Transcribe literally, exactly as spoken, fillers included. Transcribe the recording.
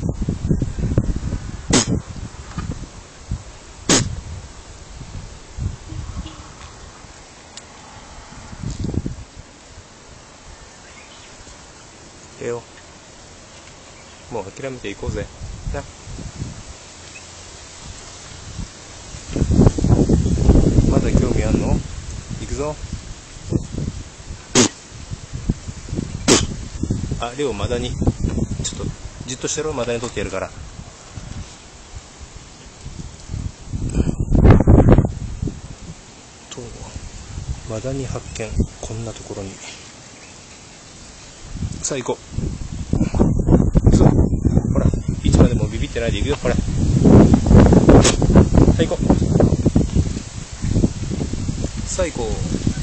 レオ、もう諦めていこうぜな。まだ興味あんの？行くぞ。あ、レオ、マダニちょっとじっとしてろ。マダニ取ってやるから。とマダニ発見。こんなところに。さあ行こう。そう、ほら、いつまでもビビってないで行くよ。ほら、さあ行こう。さあ行こう。